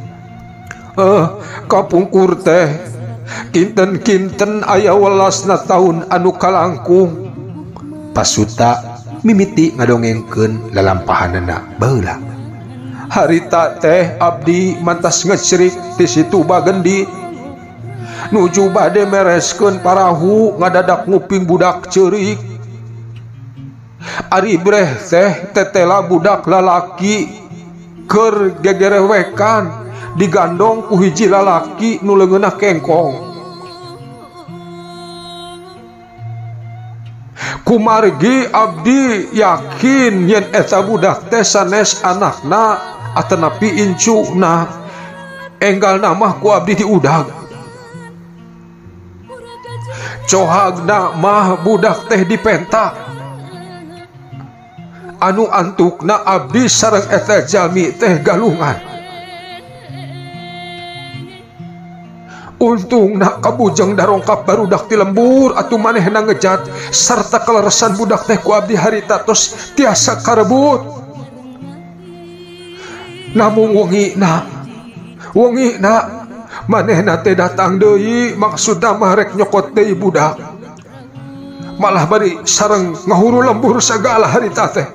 Eh, kapungkur teh kinten-kinten aya welasna taun anu kalangkung. Pasuta mimiti ngadongengkeun lalampahanna baheula. Harita teh abdi mantas ngecerik di situ Bagendi. Nuju bade mereskeun parahu ngadadak nguping budak ceurik. Ari breh teh tetela budak lalaki keur gegerewekan digandong ku hiji lalaki nu leungeunna kengkong. Kumargi abdi yakin yen eta budak teh sanes anakna atanapi incuna. Enggal namah ku abdi diudag. Cohagna mah budak teh dipenta. Anu antukna abdi sareng eta jalmi teh galungan. Untungna kabujeng darongkap barudak ti lembur atuh manehna ngejat sarta kaleresan budak teh ku abdi harita tos tiasa karebut. Namung wengina wengina manehna teh datang deui maksudna mah rek nyokot deui budak. Malah bari sareng ngahuru lembur sagala harita teh.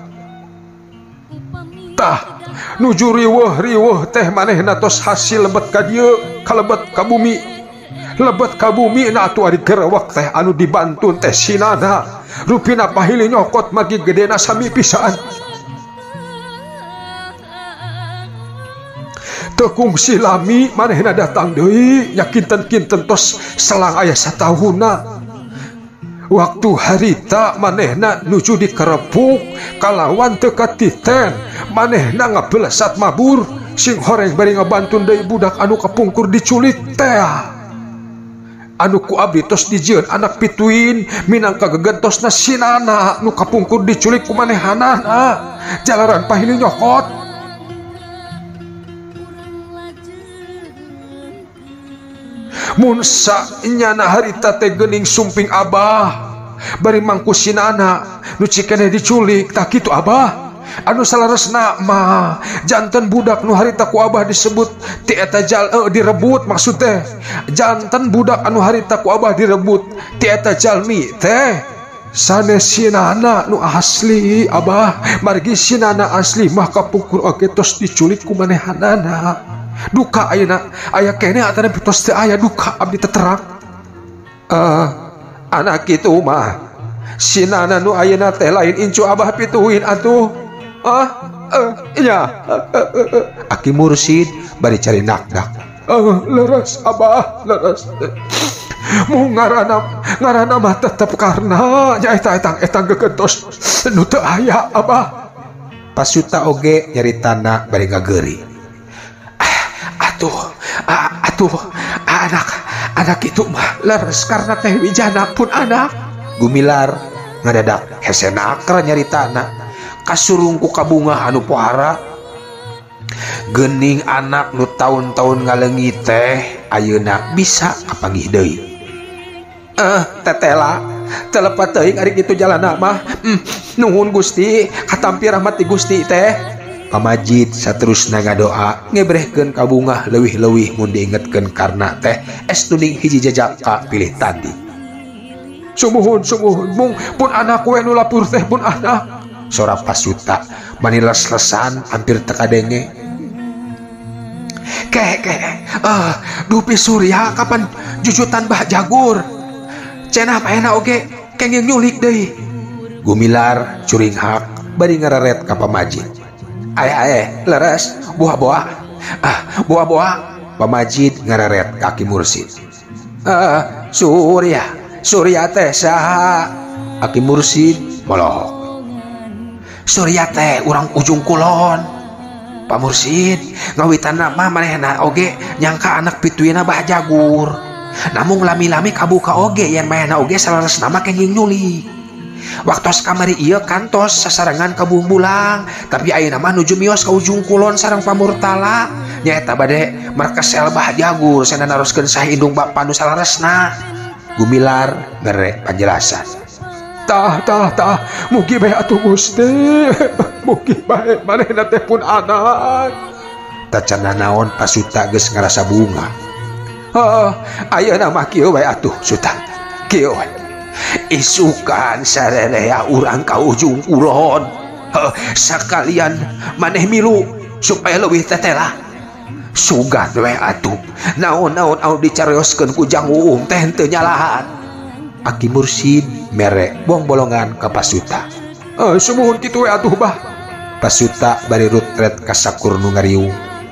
Tah nuju riweuh-riweuh teh manehna tos hasil lebet ka dieu kalebet ka bumi. Lebet ka bumi na atuh ari gerewek teh anu dibantun teh sinana. Rupina pahili nyokot magi gedena sami pisaan. Tekung silami manehna datang deui nya kinten-kinten tos selang aya satahunna. waktu harita manehna nuju dikerepuk kalawan teka titen manehna ngabelesat mabur sing horeng bari ngabantun deui budak anu kapungkur diculik teh anu ku abdi tos dijieun anak pituin minangka gegentosna sinana nu kapungkur diculik ku manehanana jalaran pahili nyokot. Mun nyana harita teh geuning sumping abah bari mangku sinana nu cikeneh diculik tak kitu abah anu salaresna mah janten budak nu harita ku abah disebut ti eta jal eh, direbut maksud teh janten budak anu harita ku abah direbut ti eta jalmi teh sanesinana nu asli abah margi sinana asli mah kapungkur oge tos diculik ku manehanana duka ayeuna aya kene atana tos teu aya duka abdi terang uh, anak kitu mah sinana nu ayeuna teh lain incu abah pituin atuh ah uh, iya uh, uh, uh, uh. Aki Mursid bari cari nakdak uh, leres abah leres mu ngaranna ngaranna mah tetep karna nya eta etang etang gegentos nu teu aya abah. Pasuta oge nyaritana bari ngageuri atuh atuh anak anak itu mah leres karena teh wijana pun anak. Gumilar ngadadak hese nakra nyaritana kasurung ku kabungah anu pohara geuning anak nu taun-taun ngaleungi teh ayeuna bisa kapanggih deui eh tetela telepat teuing ari kitu jalanna mah mm, nuhun Gusti katampi rahmat ti Gusti teh. Pamajid saterusna ngadoa ngebrehkeun kabungah leuwih-leuwih mun diingetkeun karna teh estuning hiji jajaka pilih tadi. Sumuhun sumuhun mung pun anak we nu lapur teh pun anak. Sora Pasuta maniles-lesan hampir teka denge. Keh keh eh dupi Surya kapan jujutan Bah Jagur. Cenah paena oge kenging nyulik deui. Gumilar curing hak bari ngararet ka Pamajid. Ae-ae, leres, buah-buah. Ah, buah-buah. Pamajid ngararet kaki Mursid. Ah, Surya, Surya teh saha? Aki Mursid molohok. Surya teh urang Ujung Kulon. Pak Mursid, ngawitan mah manehna oge nyangka anak pituina Bah Jagur. Namun lami-lami kabuka oge yen manehna oge salares nama kenging nyulik. Waktos kamari ieu kantos sasarengan ka Bumbulang, tapi ayeuna mah nuju mios ka Ujung Kulon sareng Pamurtala. Nyaeta bade markesel Bah Jagur cenah naroskeun saha indung bapa nu salaresna. Gumilar ngere panjelasan. Tah tah tah mugi bae atuh Gusti. Mugi bae manehna teh pun anak. Tacana naon Pasuta geus ngarasa bunga. Heuh, ayeuna mah kieu bae atuh Suta. Kieu we. Isukan sarerea urang ka Ujung Kulon uh, sakalian maneh milu supaya leuwih tetela sugan we atuh naon-naon anu dicarioskeun ku Jang Uung teh teu nyalahan. Aki Mursid mere bong bolongan ka Pasuta. Uh, sumuhun kitu we atuh Bah. Pasuta bari rutret ka sakur nu ngariung.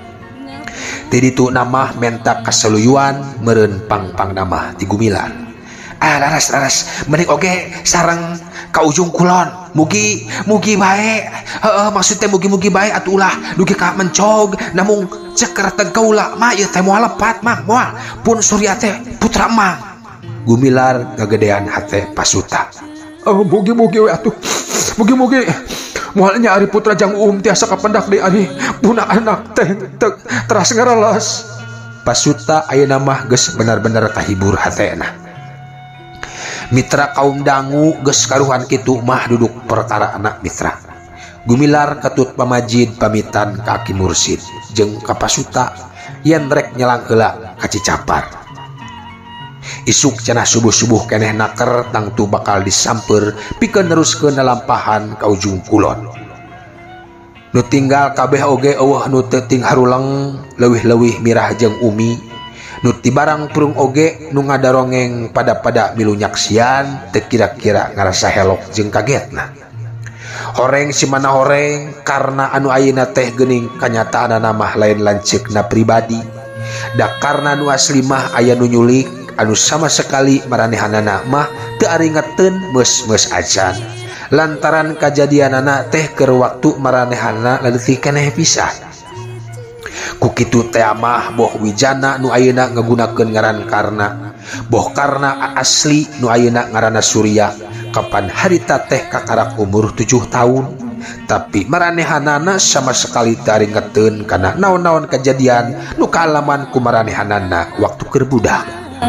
Ti ditu namah mentak kasaluyuan meureun pang-pang namah ti Gumilar. Ah laras laras mending oge sareng ka Ujung Kulon mugi mugi bae heeh maksud teh mugi-mugi bae atuh ulah dugi ka mencog namung ceker tengkaula mah ieu teh moal lepat mah moal pun Surya teh putra emang. Gumilar ngagedean hate Pasuta. Oh mugi-mugi we atuh mugi-mugi moal nya ari putra Jang Uum tiasa kapendak deui ari punak anak teh teras ngareles. Pasuta ayeuna mah geus bener-bener kahibur hatena. Mitra kaum dangu geus karuhan kitu mah duduk perkara anak mitra. Gumilar ketut Pamajid pamitan ka Aki Mursid jeung ka Pasuta yen rek nyelang heula ka Cicapar. Isuk cenah subuh-subuh keneh naker tangtu bakal disamper pikeun neruskeun lalampahan ka Ujung Kulon. Nu tinggal kabeh oge eueuh nu teu ting haruleng leuwih-leuwih Mirah jeung Umi. Nu ti barang purung oge nu ngadarongeng pada-pada milu nyaksian teu kira-kira ngarasa helok jeung kagetna. Horeng si mana horeng karena anu ayeuna teh geuning kanyataanna mah lain lanceukna pribadi. Da karna nu asli mah aya nu nyulik anu sama sekali maranehanana mah teu aringeteun meus-meus ajan lantaran kajadianana teh keur waktu maranehanana leutik keneh pisan. Ku kitu teh mah boh wijana nu ayeuna ngagunakeun ngaran Karna, boh Karna asli nu ayeuna ngaranna Surya kapan harita teh kakarak umur tujuh tahun. Tapi maranehanana sama sekali teu aringeteun kana naon-naon kejadian nu kaalaman ku maranehanana waktu keur budak.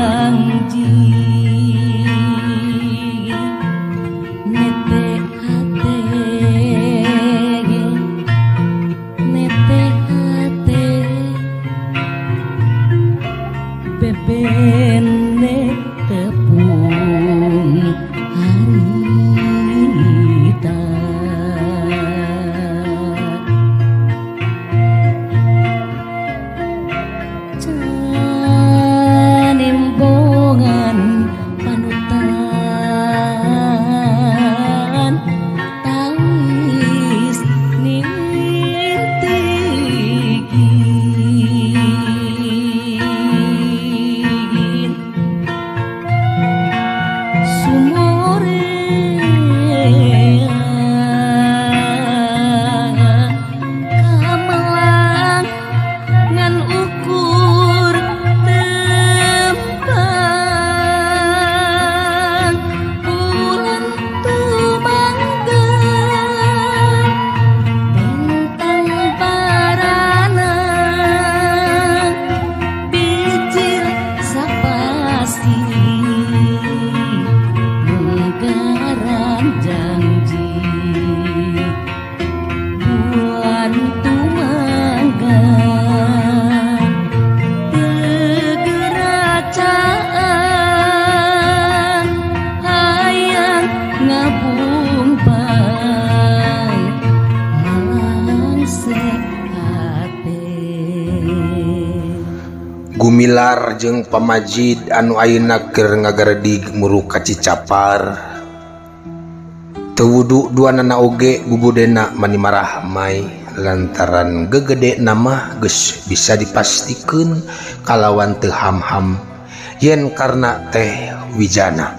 Gumilar jeung Pamajid anu ayeuna keur ngagaredig muru ka Cicapar teu wudu duanana oge gubudena mani marah mai lantaran gegede nama geus bisa dipastikeun kalawan teu ham-ham yen Karna teh wijana.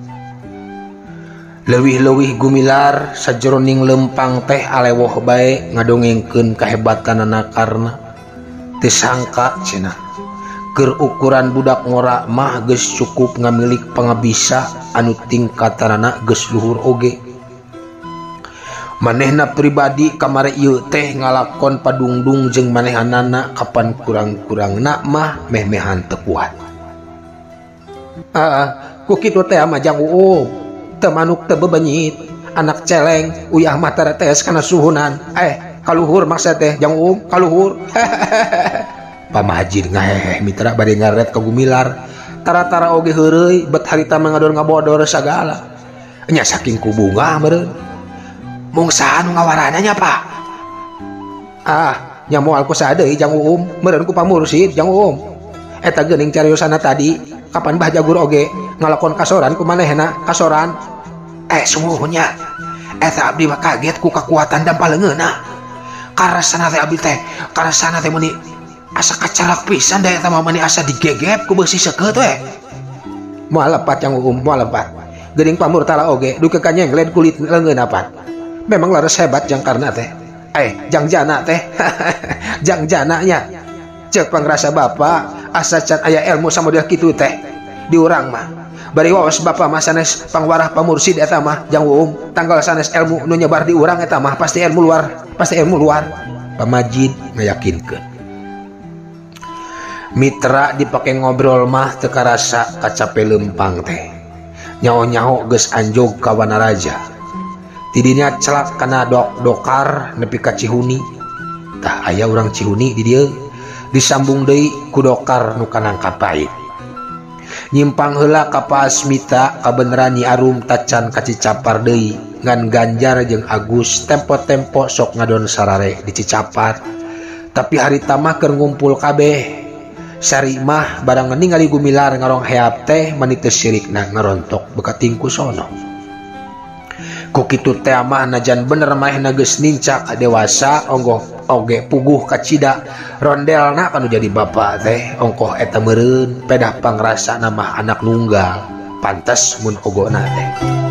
Leuwih-leuwih Gumilar sajroning lempang teh alewoh bae ngadongengkeun kahebatanana Karna. Teu sangka cenah keur ukuran budak ngora mah geus cukup ngamilik pangabisa anu tingkatanana geus luhur oge. Manehna pribadi kamari ieu teh ngalakon padungdung jeung manehanana kapan kurang-kurangna mah meh-mehan teu kuat. Ah, ku kitu teh mah Jang Uum, teu manuk teu bebenyit, anak celeng uyah mah teretes kana suhunan. Eh, kaluhur maksud teh Jang Uum, kaluhur. Pamajid ngaheh mitra bade ngaret ka Gumilar tara-tara oge heureuy bet harita mangador ngabodor sagala nya saking ku bunga meureun mung saha nu ngawarana nya Pak? Ah nya moal ku sadeui Jang Uum meureun ku pamursid Jang Uum eta geuning cariosana tadi kapan Bah Jagur oge ngalakon kasoran ku manehna kasoran eh sumuhnya eta abdi mah kaget ku kakuatan dampal leungeunna karasana teh abdi teh karasana teh meuni asa kacarak pisan da eta mah mani asa digegep ku beusi seukeut we. Moal lepat Jang Uum, moal lepat. Geuning pamur tala oge duke ka nyenglen kulit leungeun apat. Memang laras hebat Jang Karna teh. Eh, Jang Jana teh. Jang Jana nya. Ceuk pangrasa bapa asa can aya ilmu samodel kitu teh di urang mah. Bari waos bapa mah sanes pangwarah pamursid eta mah Jang Uum, tanggal sanes ilmu nu nyebar di urang eta mah pasti ilmu luar, pasti ilmu luar. Pamajid ngayakinkeun. Mitra dipake ngobrol mah teu karasa kacape lempang teh. Nyaho-nyaho geus anjog ka Wanaraja. Tidinya celak kana dok-dokar nepi ka Cihuni. Tah aya urang Cihuni di dieu disambung deui ku dokar nu kanang Kapait. Nyimpang heula ka Pasmita kabeneran Nyi Arum tacan ka Cicapar deui ngan Ganjar jeung Agus tempo-tempo sok ngadon sarare di Cicapar. Tapi harita mah keur ngumpul kabeh. Sari mah barang ningali Gumilar ngarong heap teh mani teu sirikna ngarontok beka tingku sono. Ku kitu teh mah najan bener maehna geus nincak dewasa onggoh oge puguh ka cida rondelna kanu jadi bapak teh ongkoh eta meureun pedah pangrasana mah anak nunggal pantes mun ogona teh.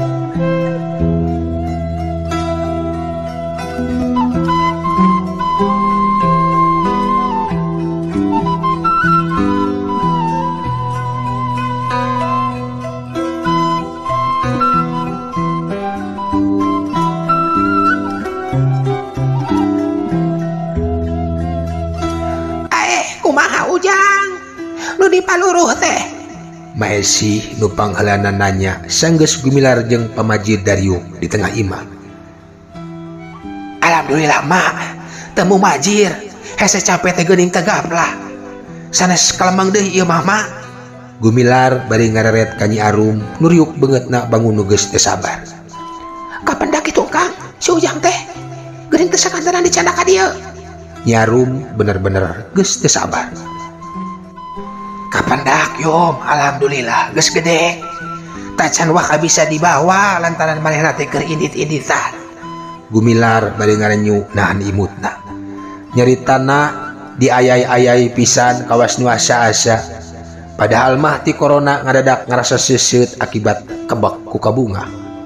Paluruh teh Maesi nu panghalana nanya sanggeus gumilar jeung pamajid Dariuk di tengah imah. Alhamdulillah mak temu majir hese capek teh geuning tegap lah sanes kalemang deui ieu mah mak. Gumilar bari ngareret ka Nyi Arum nu riuk beungeutna bangun nu geus teu sabar. Kapan dah kitu Kang si Ujang teh geuning teu sakantenan dicanda ka dieu. Nyi Arum bener-bener geus teu sabar. Kapan dak Yom, alhamdulillah geus gede. Tacan wah bisa dibawa lantaran manehna teh keur indit-inditan. Gumilar bari ngarenyu nahan imutna. Nyaritana diayai-ayai pisan kawas nu asa-asa. Padahal mah ti corona ngadadak ngarasa seuseut akibat kebak ku kabunga.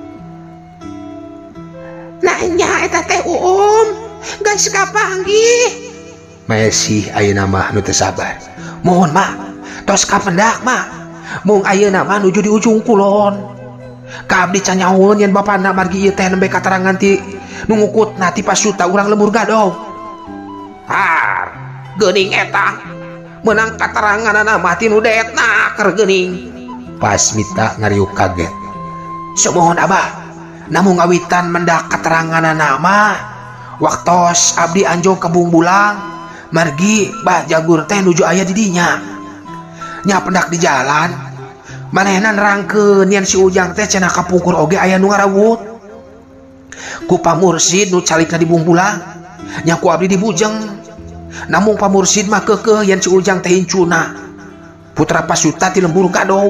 Nah nya eta teh Uum, geus kapanggih. Maesih ayeuna mah nu teu sabar. Mohon mak tos kapendak mah mung ayeuna mah nuju di ujung kulon ka abdi can nyahoeun yen bapana margi ieu teh nembe katerangan ti nu ngukutna ti pasuta urang lembur gadong. Har geuning eta meunang kateranganna mah ti nu deetna keur geuning. Pas Mita ngariuk kaget. Sumohon Abah namun ngawitan mendak kateranganna mah waktos abdi anjong ka Bungbulang margi bah jagur teh nuju aya di dinya. Nya pendak di jalan manehna nerangkeun yen si Ujang teh cenah kapungkur oge aya nu ngarawut ku pamursid nu calikna di Bungbulang nya ku abdi di Bujeng. Namun pamursid mah keukeuh yen si Ujang teh hincuna putra pasuta ti lembur gadong.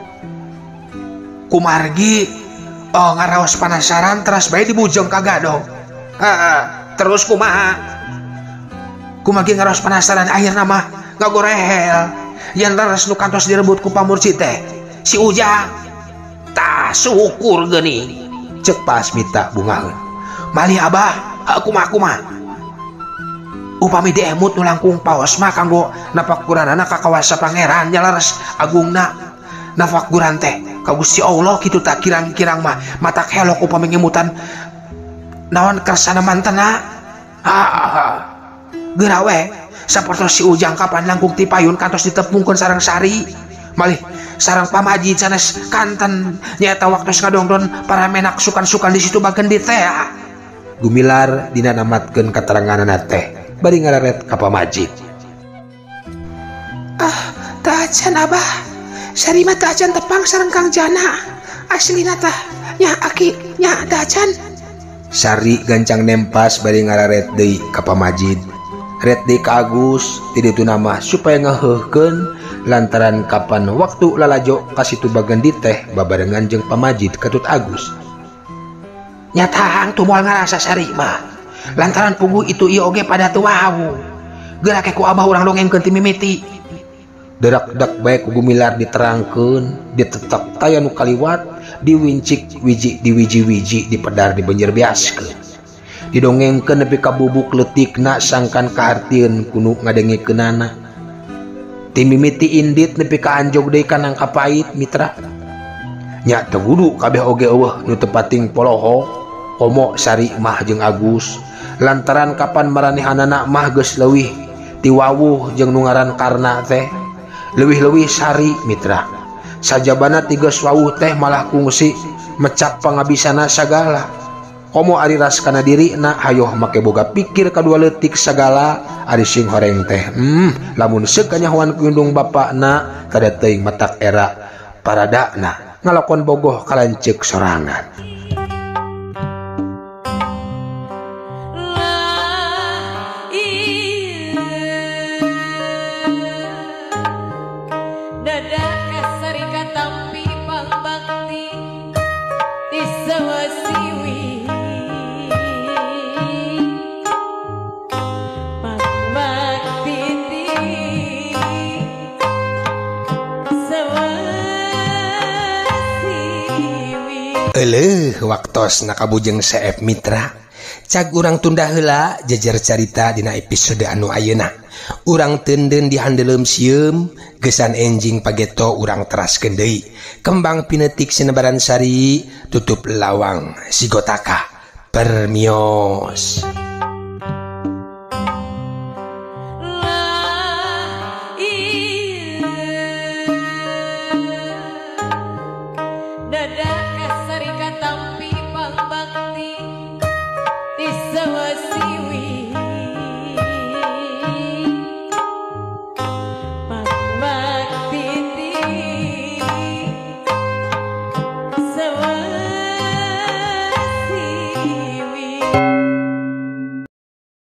Ku margi oh ngaraos panasaran teras bae di Bujeng ka gadong. Heeh, terus kumaha? Ku margi ngaraos panasaran akhirna mah ngagorehel yang leres nu kantos direbut ku pamursid teh si Ujang. Tah syukur geuning cek Pas Mita bungaheun. Malih Abah aku mah aku mah upami diemut nu langkung paos mah kanggo napakuranana ka kawasa pangeran nya leres agungna nafakuran teh ka Gusti Allah kitu tak kirang-kirang mah matak helok upami ngemutan naon kersana mantena. Ah geura we sapertos si Ujang kapan langkung ti payun kantos ditepungkeun sareng sari malih sareng pamajid sanes kanten nyaeta waktos ngadongdon para menak sukan-sukan di situ bagendit teh. Gumilar dina namatkeun kateranganna teh bari ngararet ka pamajid. Ah tacan Abah sari mah tacan tepang sareng Kang Jana aslina tah nya aki nya tacan. Sari gancang nempas bari ngararet deui ka pamajid. Ret di ka Agus ti ditu nama supaya ngeheuhkeun lantaran kapan waktu lalajo ka situ bagendit teh babarengan jeung pamajid ketut Agus. Nyatang tuh moal ngarasa sari mah lantaran puguh itu ieu oge pada teu wau geura ke ku Abah urang dongengkeun ti mimiti. Derak-dak bae ku Gumilar diterangkeun ditetek taya nu kaliwat diwincik wiji diwiji-wiji dipedar di banjir biaskeun. Didongengkeun nepi ka bubuk leutikna sangkan kahartieun kunu ngadengikeunana. Ti mimiti indit nepi ka anjog deui ka nangka pait mitra. Nya teu kudu kabeh oge eueuh nu teu pating poloho komo sari mah jeung Agus lantaran kapan maranehanana mah geus leuwih ti wawuh jeung nu ngaran Karna teh leuwih-leuwih sari mitra. Sajabana ti geus wawuh teh malah kungsi mecak pangabisana sagala. Komo ari ras kana dirina hayoh make boga pikir kadua leutik sagala ari sing horeng teh hmm lamun seuk kanyahoan ku indung bapakna kada teuing matak era paradana ngalakon bogoh kalanceuk sorangan. Dadah kasari katampi pang bakti di Eleuh waktos nakabujeng Seep Mitra. Cag urang tunda heula jejer carita dina episode anu ayeuna. Urang tenden dihandeleum sieum, gesan enjing pageto urang teraskeun deui. Kembang pinetik sinebaran sari, tutup lawang sigotaka. Permios.